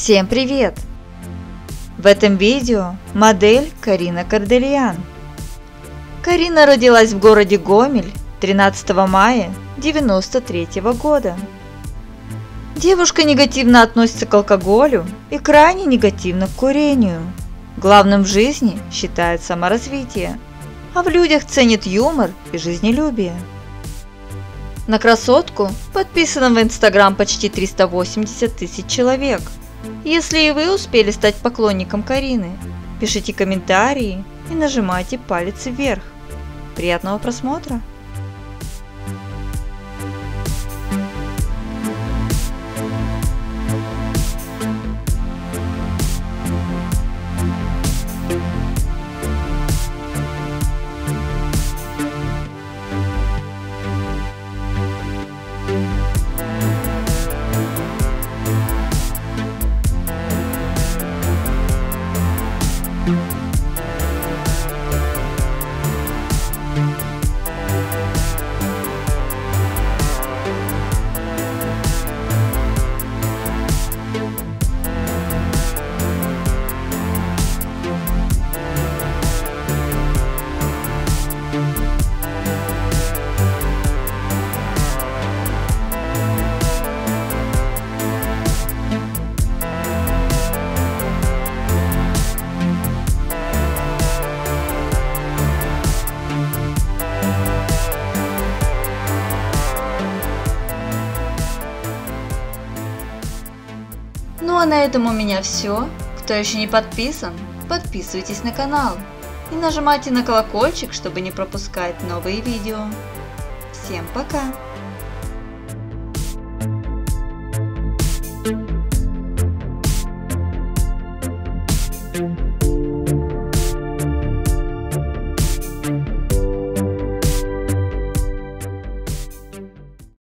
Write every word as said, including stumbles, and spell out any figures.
Всем привет! В этом видео модель Карина Кордельян. Карина родилась в городе Гомель тринадцатого мая девяносто третьего года. Девушка негативно относится к алкоголю и крайне негативно к курению. Главным в жизни считает саморазвитие, а в людях ценит юмор и жизнелюбие. На красотку подписано в Инстаграм почти триста восемьдесят тысяч человек. Если и вы успели стать поклонником Карины, пишите комментарии и нажимайте палец вверх. Приятного просмотра! Ну а на этом у меня все. Кто еще не подписан, подписывайтесь на канал и нажимайте на колокольчик, чтобы не пропускать новые видео. Всем пока!